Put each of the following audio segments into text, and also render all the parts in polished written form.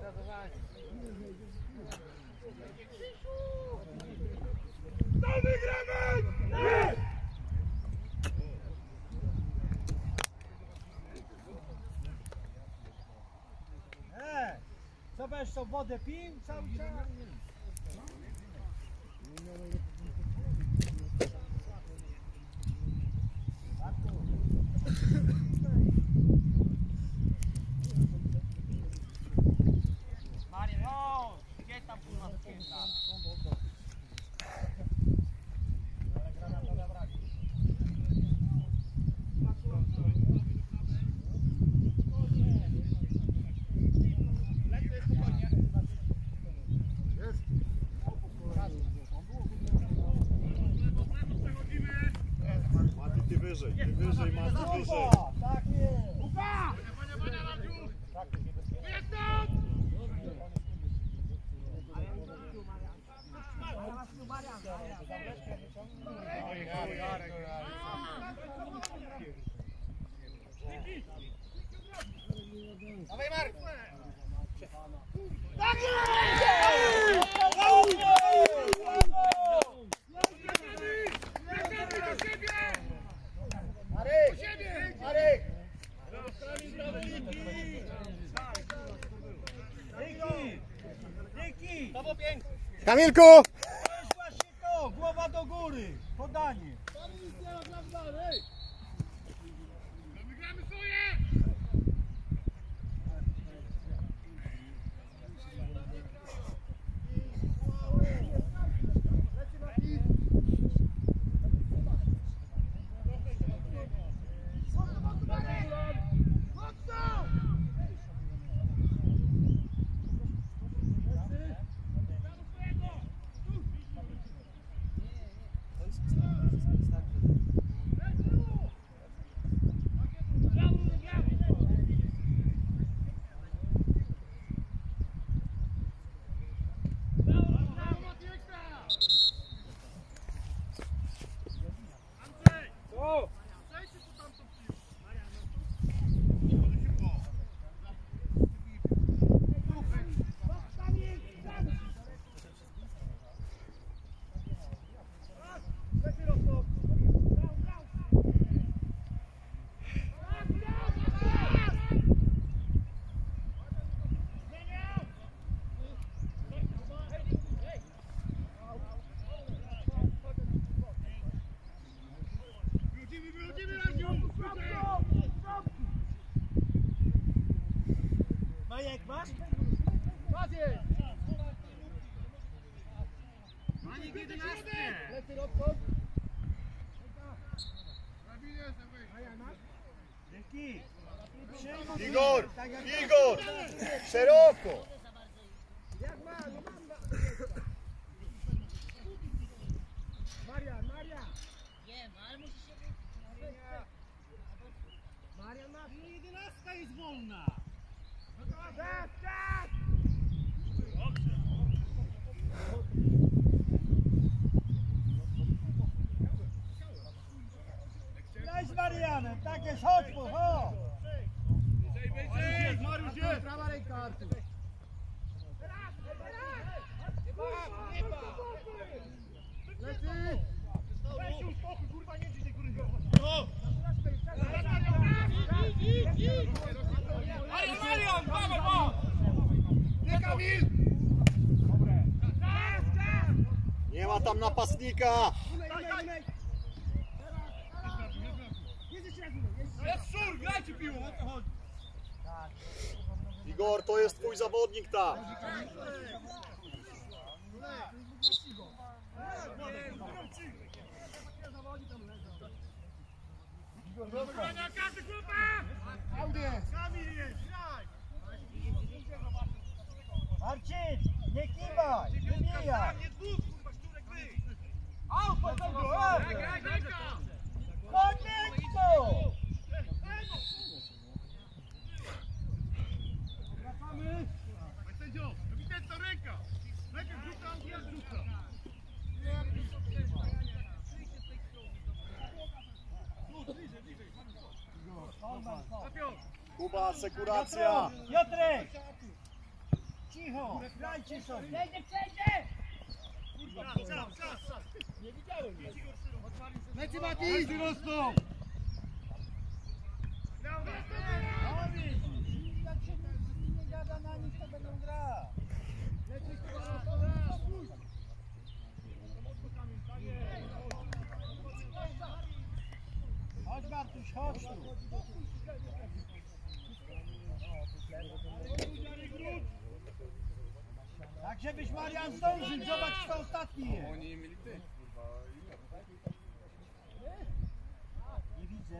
To wygramy! Co będziesz tą wodę pił cały czas? Mario, gdzie tam kurwa spięta? Ty wyżej, Mati, wyżej. Tak jest. Upa! Dawaj Mark! Tak Marek! Dzięki! To było piękne! Kamilku! To jest właśnie to! Głowa do góry! Podanie! Wygramy swoje! Majek masz? Maniek 11! Lecy Robko? Dzięki! Igor! Igor! Szeroko! Jak ma? No mam! Marian! Nie, ale musi się... Marian ma! 11 jest wolna! Tak! Daj z Marianem, tak jest, chodź mu, chodź! Mariusz jest! Prawa ręka, Artur! Lecy! Weź się uspokój, kurwa, nie dzisiaj, kurwa! Marion, dawaj, bo! Nie, Kamil! Nie ma tam napastnika! Jest szur, grajcie piłą, o co chodzi? Igor, to jest twój zawodnik tam! Wygrania każdy chłopak! Kamil jest, graj! Marcin, nie kiwaj, wybijaj! Nie dwóch, kurwa, szczurek wyjść! Au, potem go, Graj, ręka! chodź, Wiktor! Wracamy! Panie sędzio, ewidentna ręka! Najpierw rzuca, a teraz rzuca! Kuba, asekuracja! Piotrek! cicho, grajcie sobie. Przejdzie, przejdzie! Lecy Mati! Wyrosną! Jak się nie gada na nich, to będą grać. Chodź Bartuś, chodź tu. Tak żebyś Marian zdążył, zobacz kto ostatni jest. Oni nie mieli ty. Nie widzę.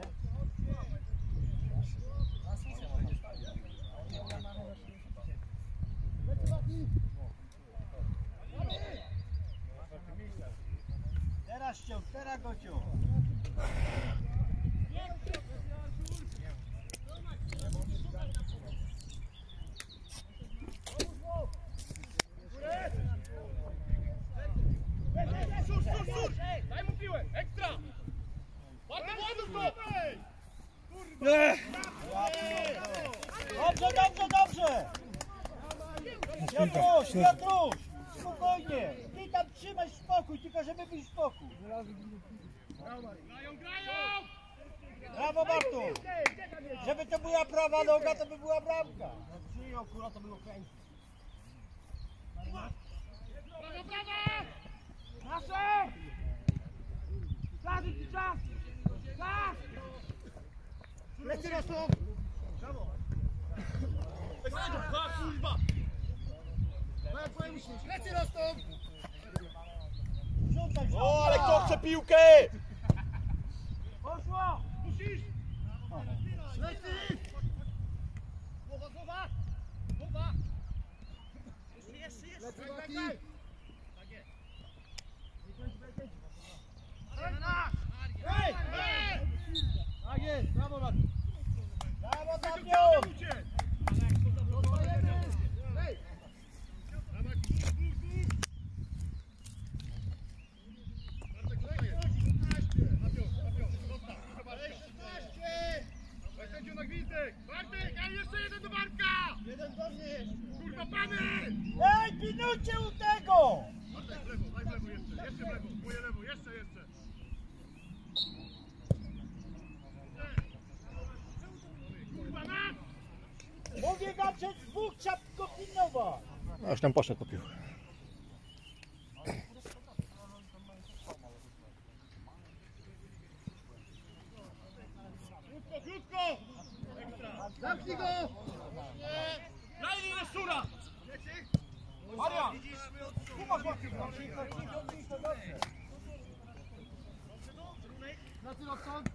Teraz ciąg, teraz go ciąg. Daj mu piłę, ekstra! Ładnie, ładnie to! Dobrze, dobrze, dobrze! Piotruś, Piotruś! Spokojnie! Ty tam trzymaj spokój, tylko żeby był spokój. Grają, grają! Brawo Bartu! Żeby to była prawa noga, to by była bramka. Przyjął akurat, to było kręcić. Brawo, brawo! Nasze! Czas, czas! Czas! Lecy rosną! Brawo! Kurwa! Jak powiem myślisz? Lecy rosną! Rzucaj, O, ale kto chce piłkę? Poszło! Musisz! Lecy! Głowa, głowa! Głowa! Jeszcze! Lecy, Mati! Tak jest! Hej! Hej! Tak jest, brawo Bartu. Brawo Ciągnij Damian! uciec! Bartek, a jeszcze jeden do Bartka! Jeden do mnie! Kurwa pany! Ej, pilnujcie u tego! Bartek, w lewo, daj w lewo jeszcze w lewo, moje lewo, jeszcze! Kurwa nas! Mówię wam, że z dwóch trzeba go pilnować. No już tam poszedł po piłkę. Krótko! Zamknij go! Daj linę Szura! Marian! Kuba chłopcy, to dobrze. Lecy odtąd!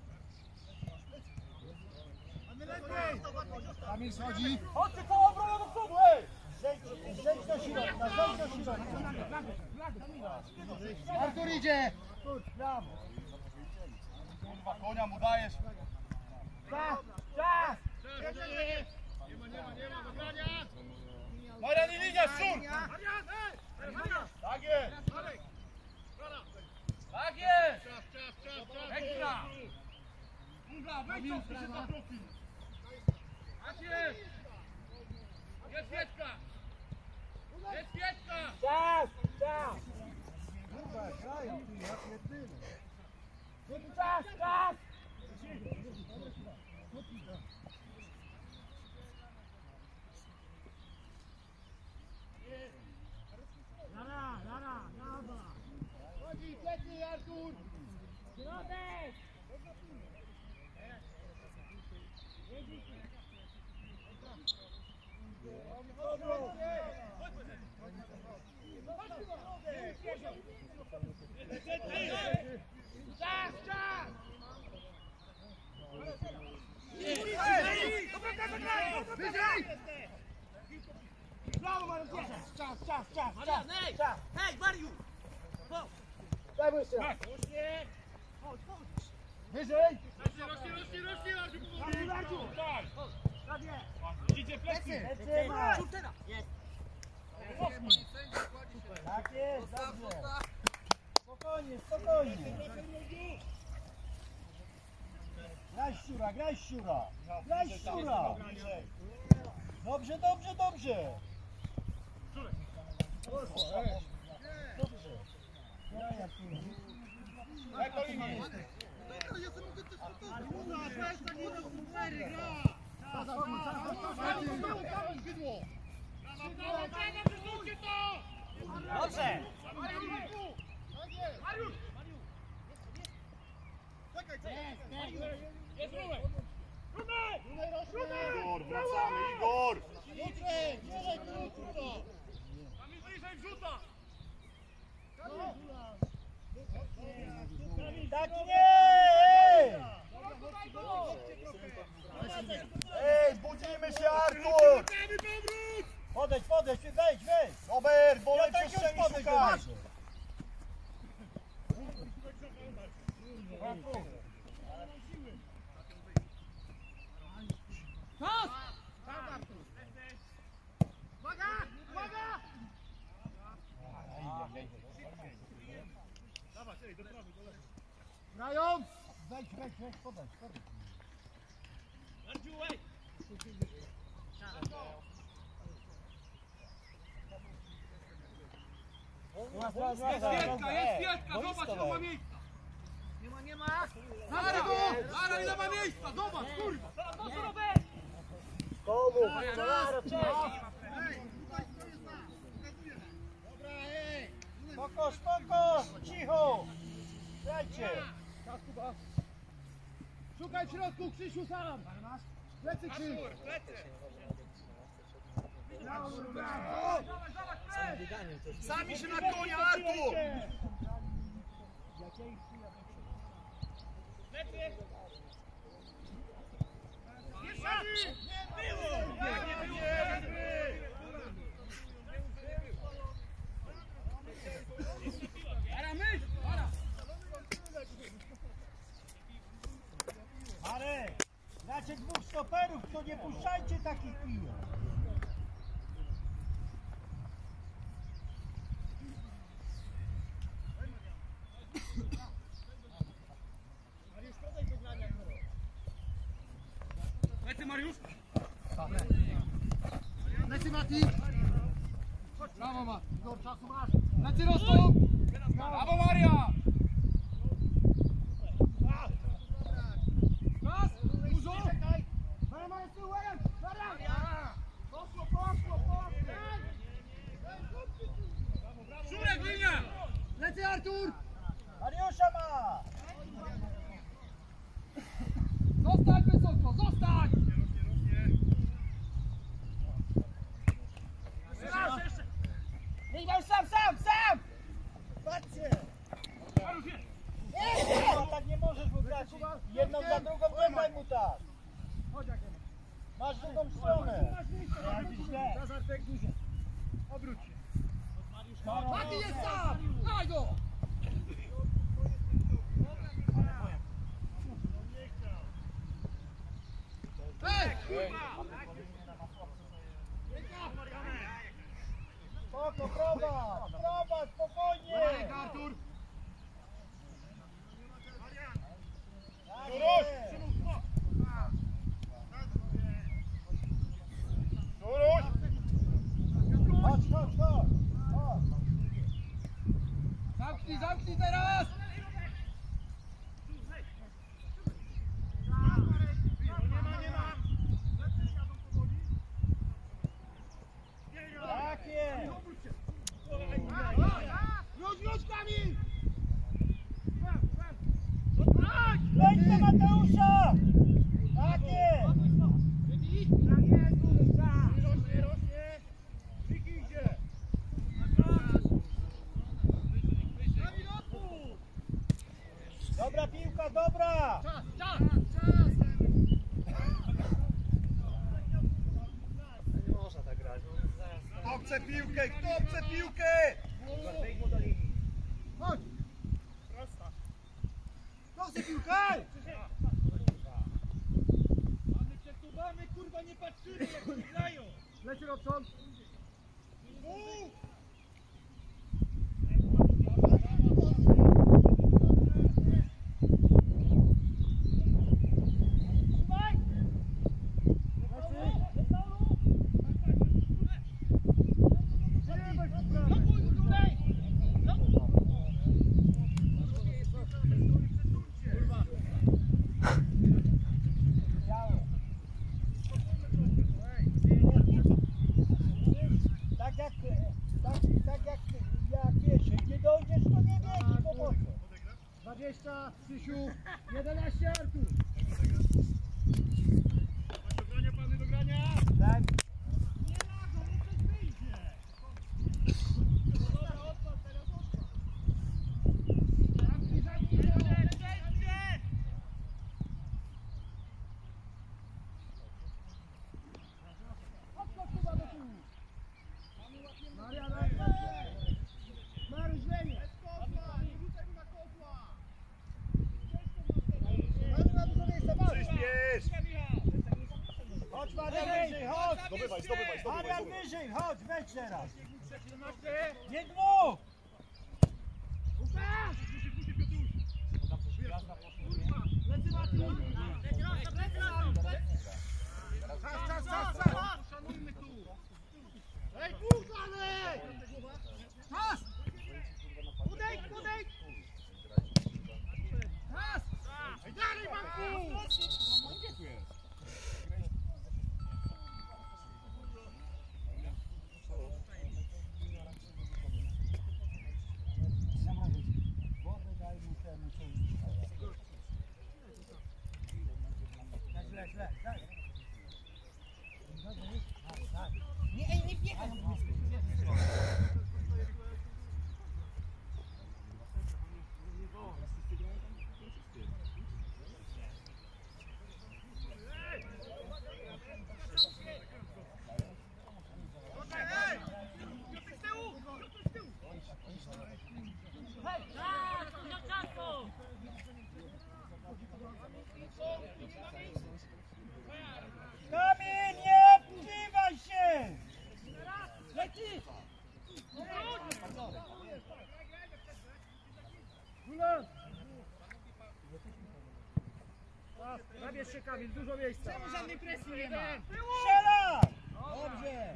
Kamil schodzi! Chodźcie koło obrony do przodu, ej! Zejdź do środka, zejdź do środka. Artur idzie! Chodź, brawo. Kurwa, konia mu dajesz! Czas, czas! Nie ma, wygrania! Marian i linia, Szur! Marian, hej! Tak jest! Marek! Tak jest! Czas! Ekstra! Kurwa, wejdź to, przyszedł na profil! Tak jest! Jest Pietka! Jest Pietka! Czas, czas! Kurwa, grają, ty, ja pierdolę. Czas, czas! Chodzi, plecy, Artur! Środek! Czas, czas! Wyżej! Brawo, Mariusz, czas, czas, czas, Marian, hej! czas. Hej, Mariusz! Daj mu jeszcze raz. Wyżej! Rośnie, Artur, powoli! Tak! Idzie plecy! Lecimy. Szur teraz! Jest! Tak jest, dobrze. Spokojnie, spokojnie. Graj Szczura, graj Szczura. Graj Szczura. Dobrze, dobrze, dobrze. Jak to imię? Dobrze! Igor, wracamy, Igor! Tak nie! Ej, budzimy się, Artur! Podejdź, wejdź! Robert, bo Ja lepsze tak już strzeli podejdź, szukaj! Grają! Wejdź, podejdź. Jest Świetka, zobacz, ile ma miejsca! Nie ma! Lara, ile ma miejsca, zobacz, kurwa! Komu? Spoko, cicho! Dajcie! Szukaj w środku, Krzysiu sam! Plecy, Krzysiu! Sami się na konia, Artur! Marek, znacie dwóch stoperów, to nie puszczajcie takich piłek. Plecy, Mariusz! Lecy Mati! Brawo, Mat! Czasu masz! Plecy rosną! Brawo, Maria! Raz! Dużo! Maria, z tyłu, Maria! Poszło! Szurek, linia! Plecy, Artur! Mariusza ma! Zostań wysoko, zostań! Iwał sam! Patrzcie! Nie, tak nie możesz mu grać. Jedną za drugą, nie daj mu tak. Masz drugą stronę. Zazartek dużo. Obróć się. Mati jest sam! Daj go! Hej! Spoko, prowadź, spokojnie. Artur! Tak jest. Chodź. Zamknij teraz! Tak jest. Już, Kamil! Wejdź do Mateusza. Tak jest. Dobra piłka, dobra. Czas! Kto chce piłkę? Chodź! Proszę piłkę. Mamy przesuwamy, kurwa, nie patrzymy, jak oni grają! Leci Robson! jak wiesz, nie dojdziesz, to nie biegnij po boku. 20, Krzysiu, 11, Artur. Do grania, pany, do grania! Daj. Nie ma go, no coś wyjdzie! Dobra, odpal, teraz odpal! Zamknij! Odskocz chyba do tyłu. Mariana, Mariusz, Lenie. Nie rzucaj mu na kozła! Mamy na dużo miejsca, Mariusz. Przyspiesz! Chodź Marian wyżej, chodź! Zdobywaj. Marian wyżej, chodź, weź teraz. Nie dwóch! Łukasz! Lecy Maciuś! Czas! Szanujmy tu! Ej, dalej! Czas! Podejdź! Czas! Ej, dalej, Manku! Wodę daj mu temu, co źle, daj. Nie biegaj. Kamień, nie odbywaj się! Leci! Zabierz się, Kamil, dużo miejsca. Czemu żadnej presji nie ma? Strzela! Dobrze!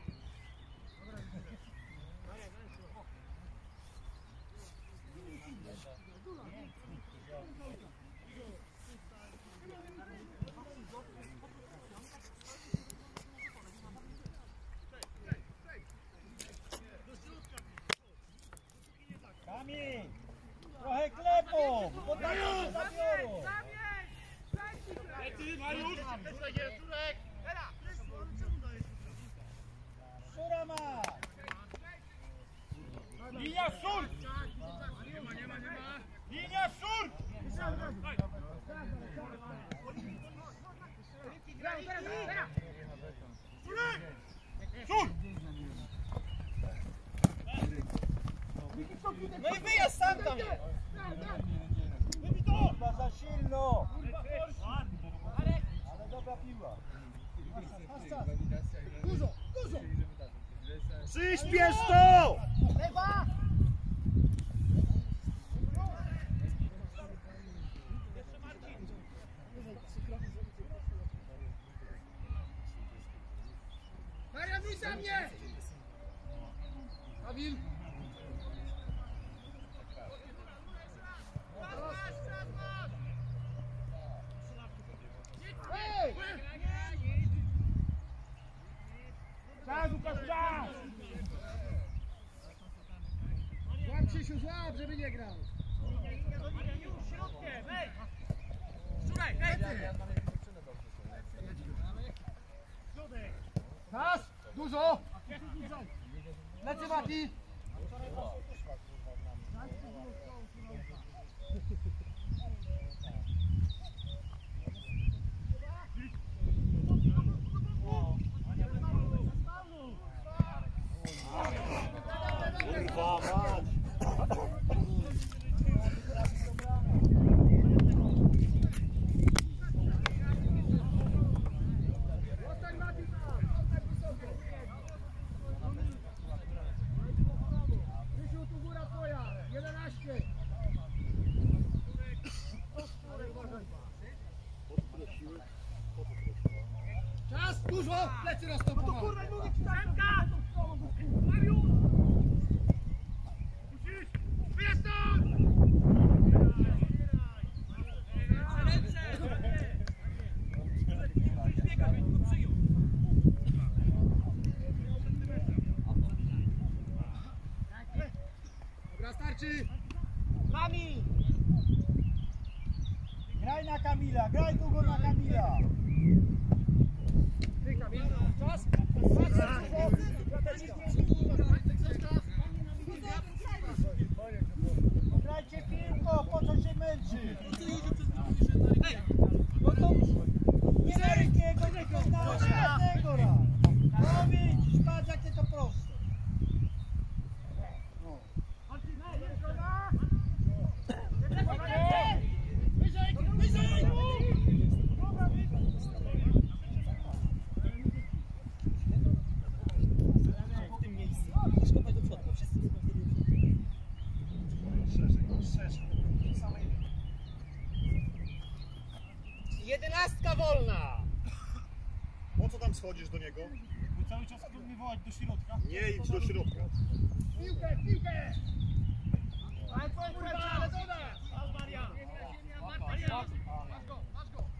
Kamień! Trochę klepą, bo tak się zabiorą. Lecy, Mariusz! Turek jest, Turek! Szura ma! Linia sur! Nie ma! Linia sur! Turek! Sur! No i wyjazd sam tam jest! Chyba za silno! Ale dobra piła. Dużo! Przyspiesz to! Lewa! Marian, wyjdź za mnie! Kamil! Hej! Czas, Łukasz, czas! Złap, Krzysiu, złap, żeby nie grał. Już, środkiem, hej! Szurek, hej! Czas! Dużo! Lecę, Mati! Kurwa mać! Zostań, Mati, tam! Zostań wysoko! Krzysiu, tu góra twoja! 11! Czas! Dużo! Plecy roztopowane! Kurwa, mówię ci, Semka! Mariusz! Musisz! Wyjedź stąd! Ręce! walczy! Kamil! Graj na Kamila, graj długo na Kamila. Ty Kamil, czas? Grajcie piłko, po co się męczy? No to Nie ma rykiego, nie kończymy żadnego raz. No widzisz, patrz jakie to proste. w tym miejscu. Musisz kopać do przodu, bo wszyscy Jedenastka wolna! Po co tam schodzisz do niego? Bo cały czas chcą mnie wołać do środka. Nie idź do środka. Piłkę, piłkę! Ale co jest Ale doda! Marian! Masz go!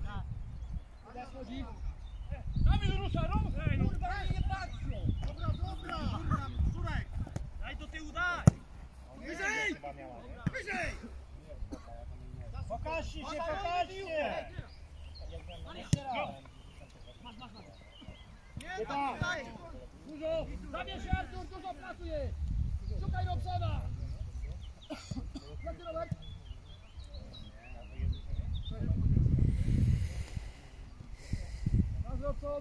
Kamil rusza, ruszaj! Kurwa, nie patrzą! Dobra! Szurek! Daj do tyłu, daj! Wyżej! Wyżej! Pokażcie się, pokażcie! Nie, tak! Dużo! Zabierz się Artur, dużo pracuje! Szukaj Robsona! Jaki Robert? Masz Robson!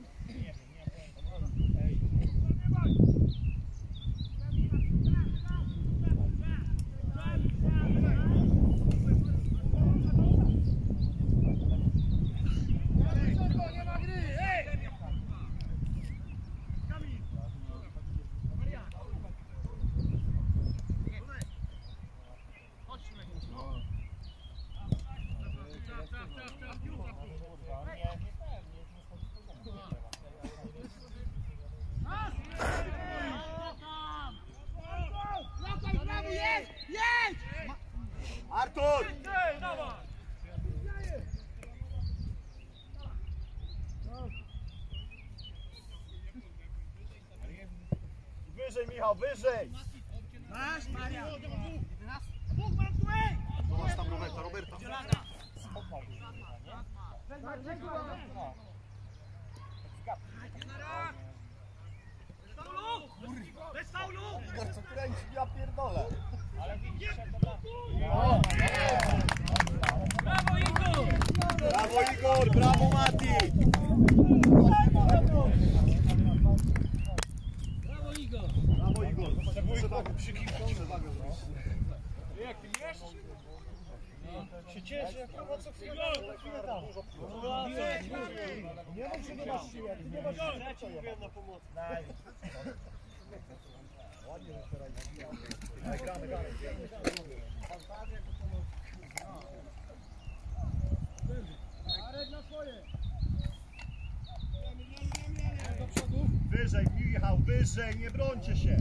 Nie ma gry! Ej! Kamil! Maria! Chodź, Szymek. Czas, już Lataj, brawo, jedź! Jedź! Artur! Ej, dawaj! Wyżej, Michał, wyżej! Masz, Marian! Dwóch mam tu, ej! Zobacz tam Roberta. Bez faulu! Co kręci, ja pierdolę. Brawo, Igor! Brawo Igor, brawo Mati! Brawo, Igor! Brawo Igor. Przewagę przykipać. Jak ty jesz? Się cieszę, jak chyba co chwilę tam. Nie wiem, czy nie masz siły, jak ty nie masz siły, to ja mówiłem na pomoc. Ładnie, że się radzi. Gramy. Arek na swoje! Wyżej, Michał, wyżej, nie brońcie się.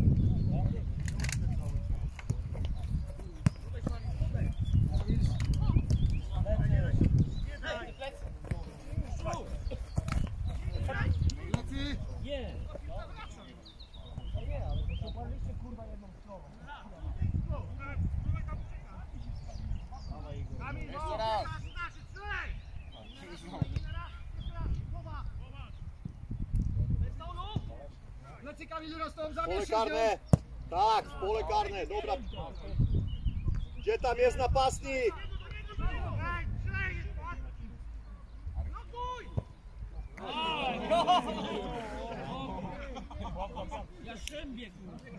Nie! Kamil, Jeszcze raz. Lecy Kamil rosną, Pole zabierz się! karne. Tak, pole karne, dobra. Gdzie tam jest napastnik? Jaszczębie, kurwa!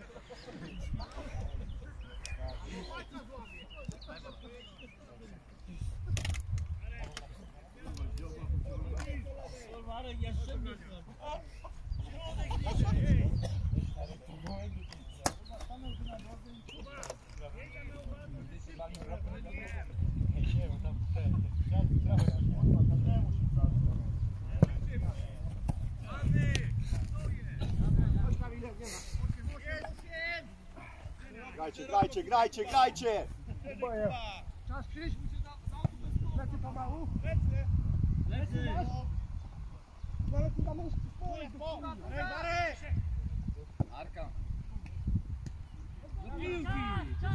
Marek, jaszczębie, kurwa! Grajcie! Czas Krzyś, lecy pomału. Lecy! Lecy na mózg, Arka! Do piłki!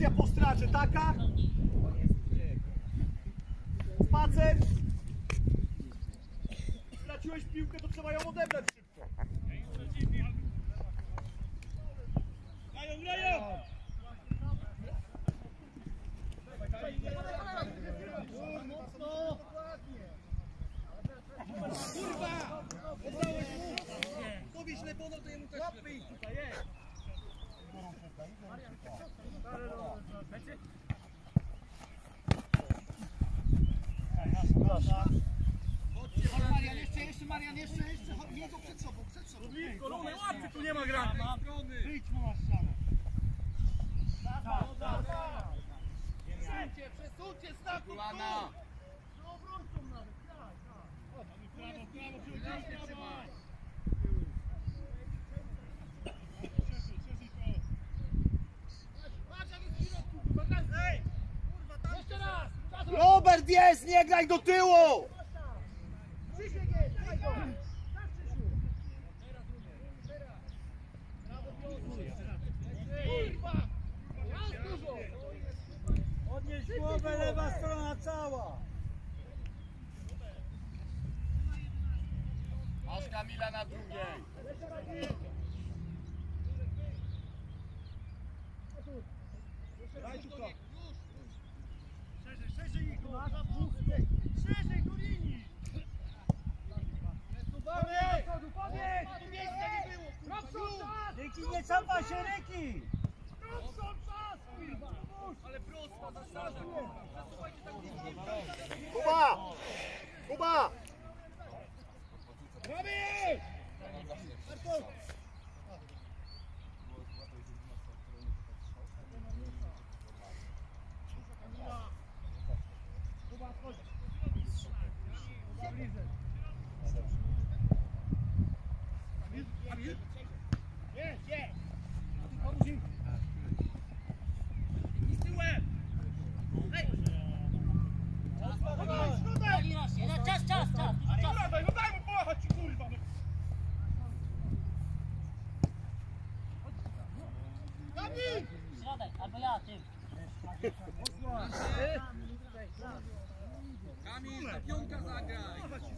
Sytuacja po stracie taka. Spacer. Straciłeś piłkę, to trzeba ją odebrać szybko. Powiedz Lepono, to jemu też tutaj jest. Marian, jeszcze Marian, jeszcze, jego przed sobą. Kolumny, łapy, tu nie ma grania. Wyjdź mu na ścianę. Przesuńcie, staku, Lana. Jeszcze raz! Robert jest, nie graj do tyłu! Krzysiek jest! Daj go! Tak, Krzysiu! Kurwa! Raz dużo! Podnieś głowę, lewa strona cała. Masz Kamila na drugiej. Daj tu to. Szerzej ich tu. Szerzej do linii. Ryki, nie cofa się, Ryki! Ale prosta zasada. Przesuwajcie tak blisko. Kuba! Kuba! Czas! Daj mu połachać ci, kurwa! Środek, albo ja, ty. Kamil, na piątka zagraj!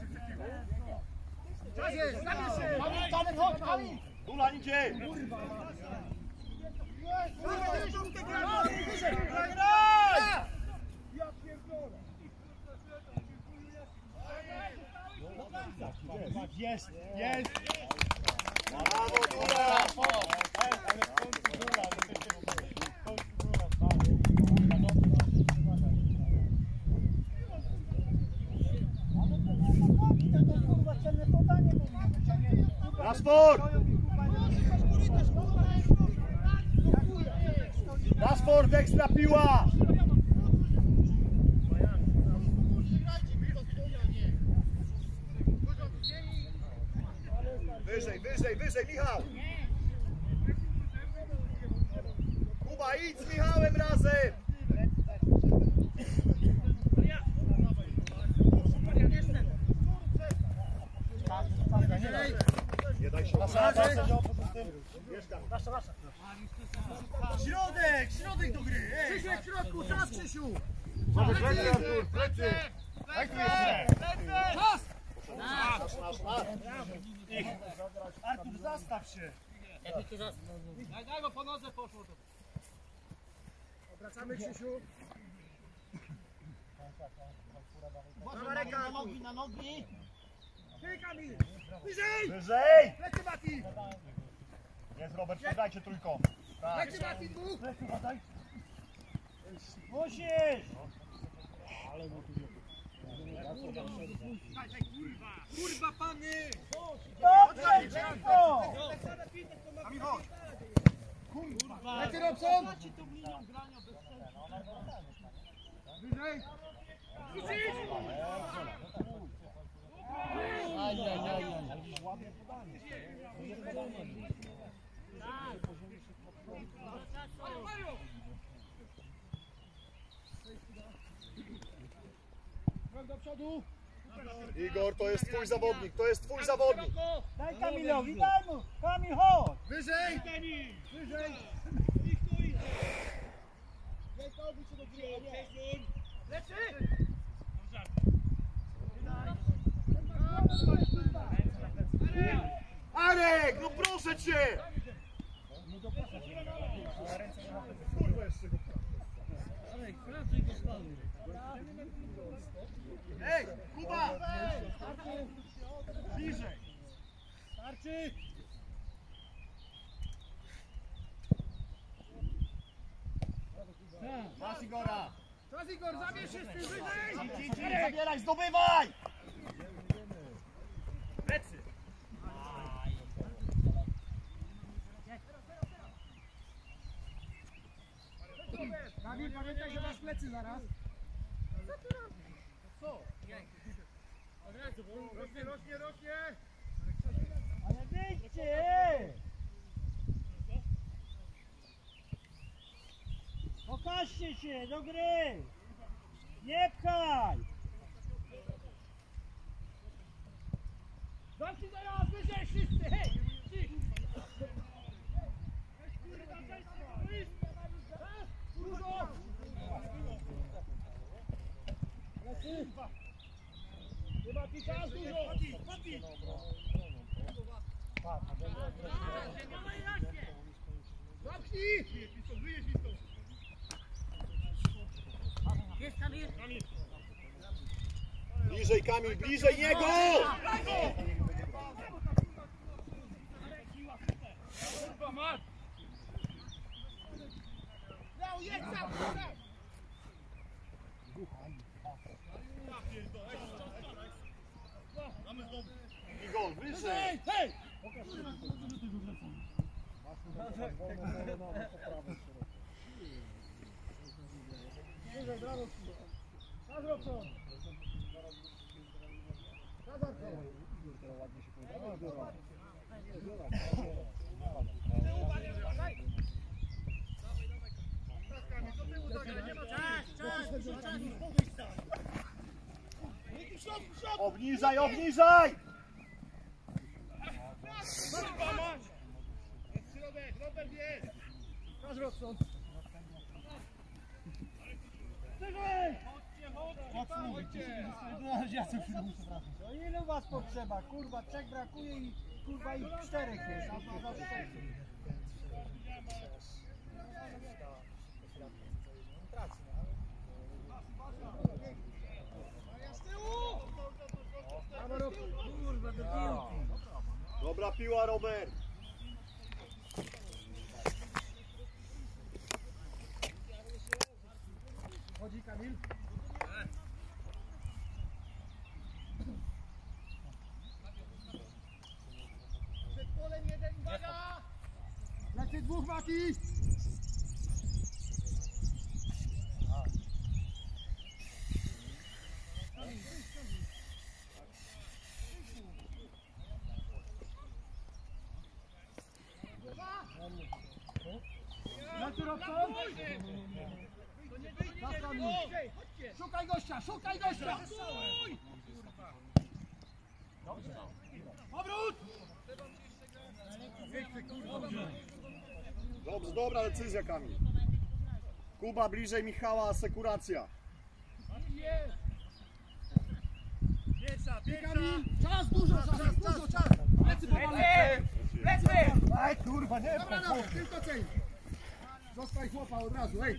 Kamil, chodź, Kamil! Dula idzie! Jest, jest! Brawo, Dula! Rashford! Rashford, ekstra piła! Wyżej, Michał! Kuba, idź z Michałem razem! Nie daj się Środek do gry! Krzysiek w środku, czas, Krzysiu! Plecy, Artur, plecy! Daj tu jeszcze! Czas! Artur, zastaw się! Daj go po nodze poszło to. Wracamy, Krzysiu. Na nogi! Ty, Kamil! Wyżej! Wyżej! Plecy, Mati! Jest Robert, podajcie trójką. Plecy, Mati, dwóch! Musisz! Kurwa, pany! Dobrze, szybko! Plecy, Robson! Wyżej! Do przodu! Igor, to jest twój zawodnik, to jest twój zawodnik. Daj Kamilowi, daj mu! Kamil, chodź! Wyżej! Wyżej! Leczy! Arek, no proszę cię! Ej, Kuba! Bliżej! Starczy! Masz Igora! Czas Igor, zabierz się z tym wyżej! Zabieraj, zdobywaj! Plecy! Kamil, pamiętaj, że masz plecy zaraz. Rośnie! Ale wyjdźcie! Pokażcie się do gry! Nie pchaj! Zamknij zaraz, wyżej wszyscy, hej! Dużo! Lecy! Chyba ci czas dużo! Zamknij! Jest Kamil! Bliżej Kamil, bliżej niego! No, jedź sam! Igor, wyżej! Hej! Wyżej, brawo! Czas Robson! Czas Robson! Obniżaj, obniżaj! Czas Robson! Wyżej! No ilu was potrzeba? Kurwa, 3 brakuje i kurwa ich 4 jest, a was 6. Brawo Robson! Kurwa, do piłki! Dobra piła, Robert! Chodzi Kamil! Przed polem jeden, uwaga! Lecy dwóch, Mati! Lecy Robson! Szukaj gościa, szukaj gościa! Obrót! Dobrze, dobra decyzja, Kamil. Kuba, bliżej Michała, asekuracja. Kamil, czas dużo, czas! Lecy powoli! Lecy! Aj kurwa, nie Dobra, no, tylko cień! Zostaj chłopa od razu, hej!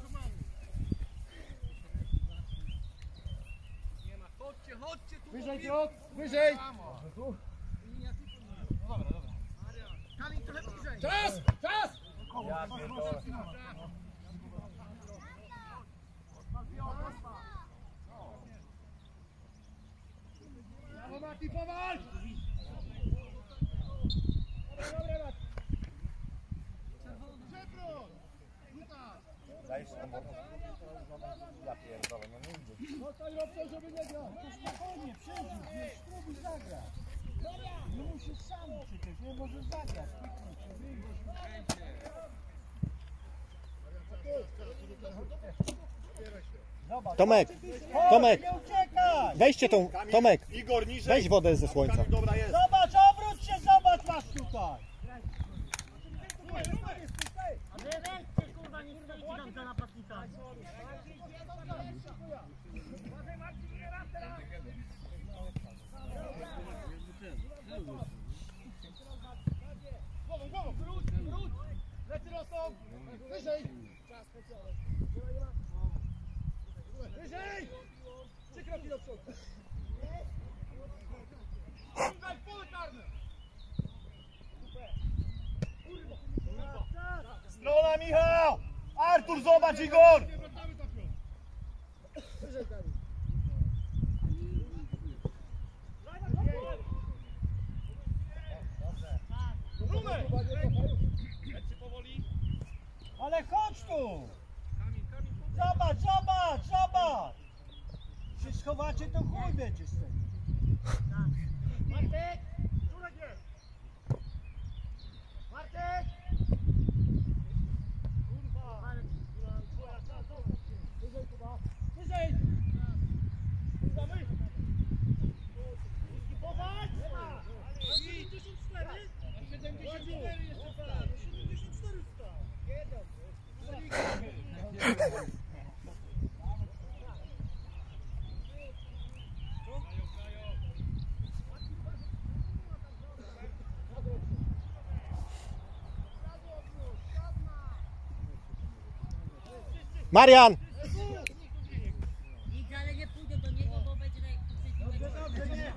Chodźcie tu! Wyżej krok, wyżej! Kamil, trochę bliżej! Czas! Czas! Brawo Mati, powal! Dobre Mati! Zostań Robson, żeby nie grał! spokojnie, przejdziesz, wiesz, spróbuj zagrać. Nie musisz sam przecież, nie możesz zagrać. Kliknij się, wyjdziesz. Zobacz, Tomek, chodź, Tomek. nie uciekaj! Weźcie tą, Kamil, Tomek, Igor, niżej. weź wodę ze słońca. Kamil, dobra jest. Zobacz, obróć się, zobacz, masz tutaj! A wy weźcie kurwa, nie stoicie tam za napastnika! Wyżej! Czas specjalny. Wyżej! 3 kroki do przodu. Daj pole karne! Strona Michał! Artur, zobacz Igor! Wyżej, Kamil. Rumek! Leczy powoli. Ale chodź tu! Kamil, Kamil, Zobacz, zobacz, zobacz! Się schowacie, to chuj będzie z tego. Martek! Czurek jest! Martek! Kurwa! Wyżej, Kuba! Wyżej! Kurwa, my! Popatrz! Nie ma! 74? 74 jeszcze tak! 74 stał! Jeden! Marian! Nic, ale nie pójdę do niego, bo będzie tak jak Dobrze, nie!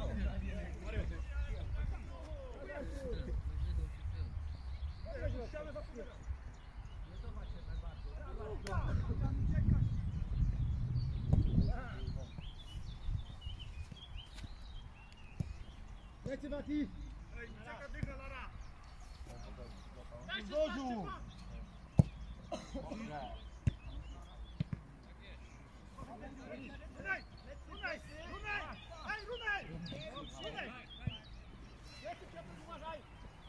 Lecę, Mati! czeka dycha, Lara. Zdozu! Runej! Runej! Runej! Hej, Runej! Runej! Lecę, Piotr, uważaj!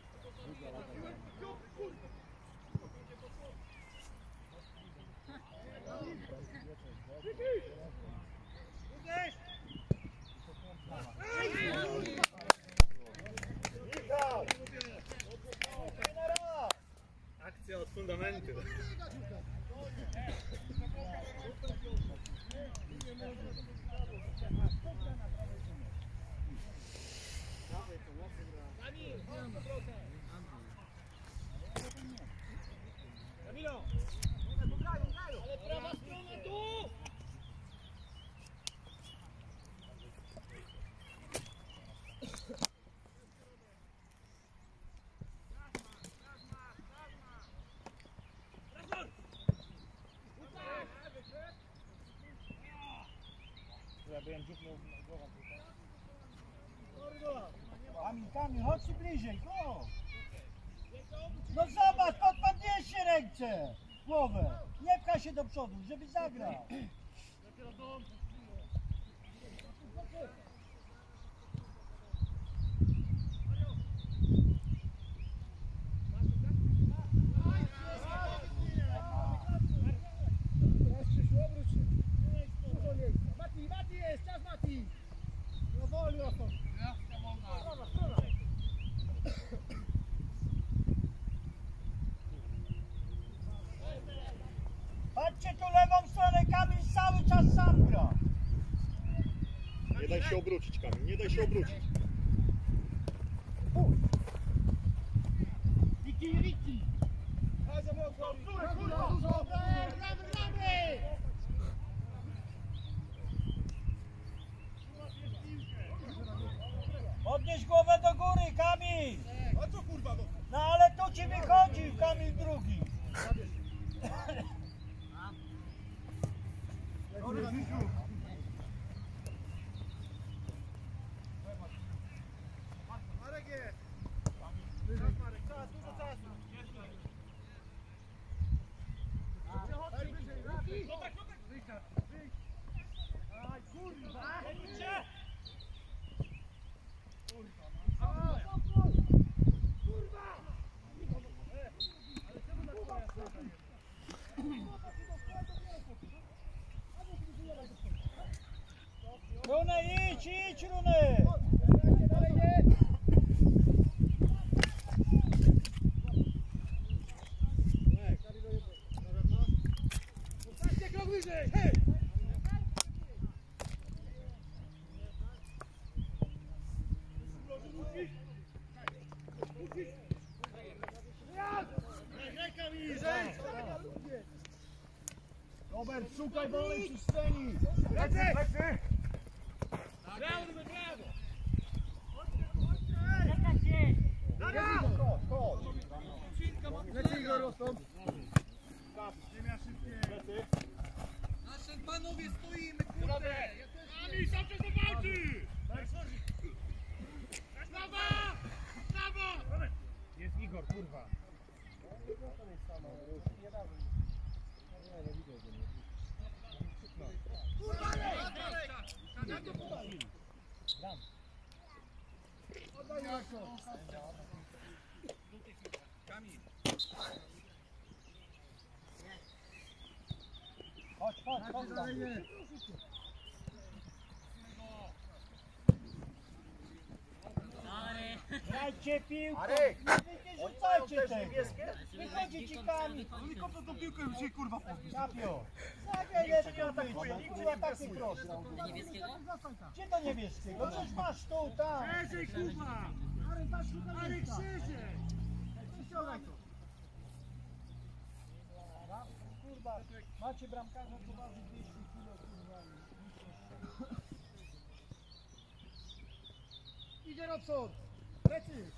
Michał! Akcja od fundamentu. Kamilo! Ale prawa strona tu! Kamil, chodź tu bliżej, go! No zobacz, podnieście ręce! Głowę! Nie pchaj się do przodu, żeby zagrał! Teraz Krzysiu, obróć się. Dużo miejsca. Mati jest, czas Mati! No wolno stąd. Strona, strona. Patrzcie tu lewą stronę, Kamil cały czas sam gra! Nie daj się obrócić, Kamil, nie daj się obrócić. Riki! Bardzo mocno. Dużo. Gramy! Podnieś głowę do góry, Kamil! A co kurwa no? No ale tu ci wychodzi, Kamil drugi! Marek jest. Czas, Marek, czas, dużo czasu. Daj wyżej, Riki! Zobacz, zobacz. Aj, kurwa! Runy, idź, Runy! Dalej nie! Zostańcie krok wyżej! Hej! Musisz! Rękami! Robert, szukaj wolnej przestrzeni. Lecy! Brawo, brawo! Lecz Igor, rozstąp. Naszych panowie stoimy, kurde! Ami, sam się zawalczy! Brawa! Brawo! Jest Igor, kurwa. Chodź, chodź, chodź. Grajcie piłkę! Nie rzucajcie tego! Wychodzi ci Kamil! Kopnął tą piłkę i się kurwa podbił. Kapio! Zagraj lepiej atakuje, nie była takie proste. Gdzie to niebieskiego? Przecież masz tu, tam! Szerzej, Kuba! Arek, szerzej! Ściągaj to! Kurwa, macie bramkarza, to waży 200 kg, kurwa. Idzie Robson! Lecy!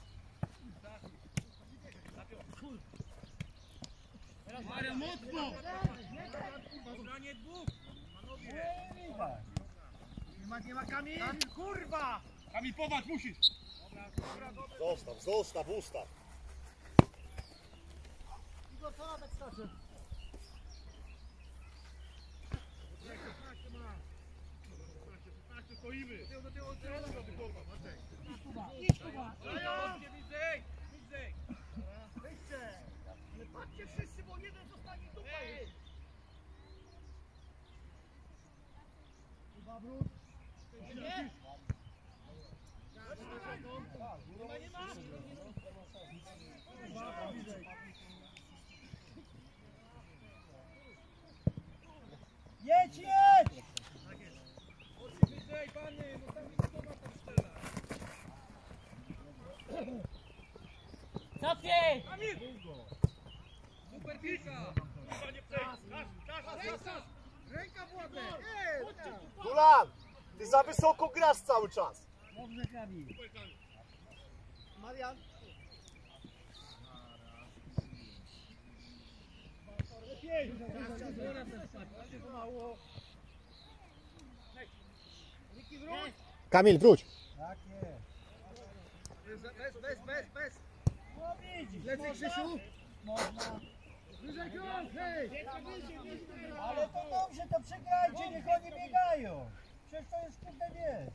Maria, mocno! Obranie dwóch! Nie widać. Nie ma Kamil! Kamil, kurwa! Kamil, pować musisz! Zostaw, zostaw, ustaw. Igor, co tak skacze? Stoimy! Idź Kuba! Bliżej! Bliżej! Wyjście! Ale patrzcie wszyscy, bo jeden zostanie tutaj! Kuba, wróć! Nie! Nie ma! Jedź, jedź! Bliżej, pany! No tam jest to tam strzela! Cofnij! Kamil! Super piłka! Ręka w ładę! Gulan, ty za wysoko grasz cały czas. Dobrze, Kamil. Marian! Lepiej! Mało. Niki, wróć! Kamil, wróć. Tak jest. Bez! No widzisz, Lecę, można? Krzysiu! Można. Wyżej krąg, hej! Ale to dobrze, to przegrajcie, niech oni biegają. Przecież to jest kurde wiesz.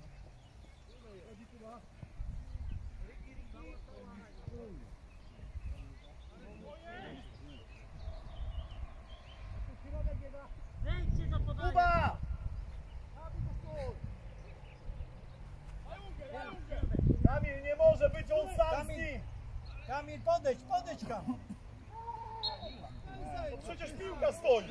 Wejdźcie do podania! Kuba! Kamil, nie może być on sam z Kamil, nim. Kamil, podejdź Kamil. To przecież piłka stoi.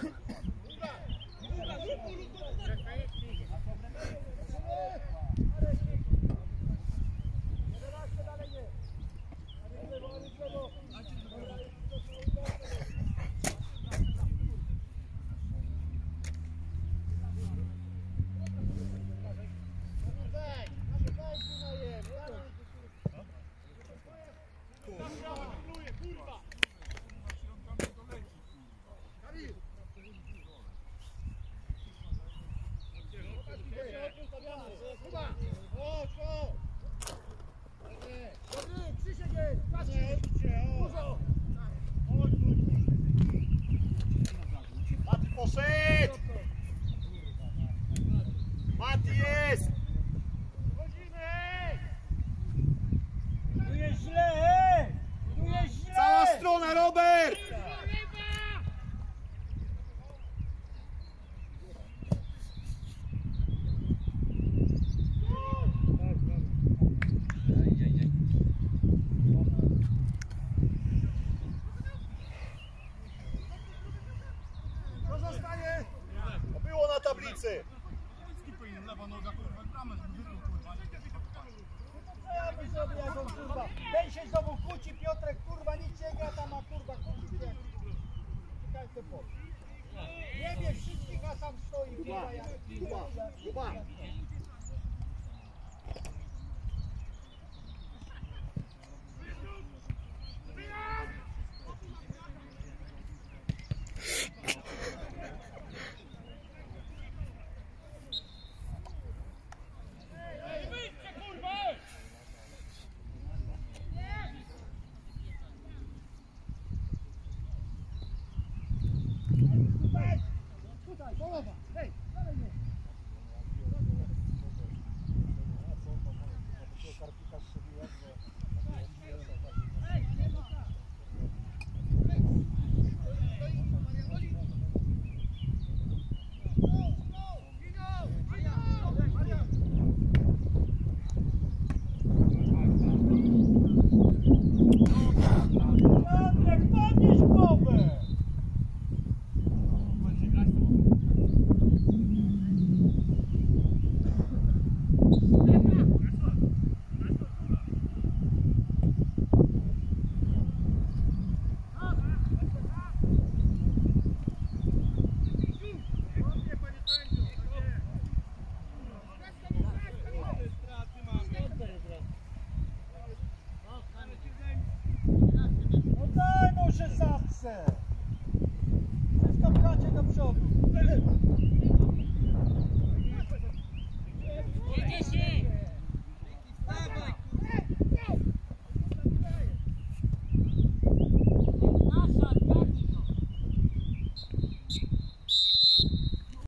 Mati poszedł. Mati jest. Tu jest źle! Tu jest źle! Cała strona, Robert. Co zostanie? To było na tablicy. Lewa noga, kurwa, bramę, żeby wygrał, kurwa. Co ja bym zrobił jak on kurwa? Ten się znowu kłóci, Piotrek kurwa nic nie gra tam, a kurwa kłóci się. Czekaj te po. Nie wiesz wszystkich, a tam stoi. Kuba, Kuba. Tutaj, połowa. Hej, dalej nie. Piotrek, podnieś głowę! No daj mu 16! Wszystko pchacie do przodu. Jedzie się!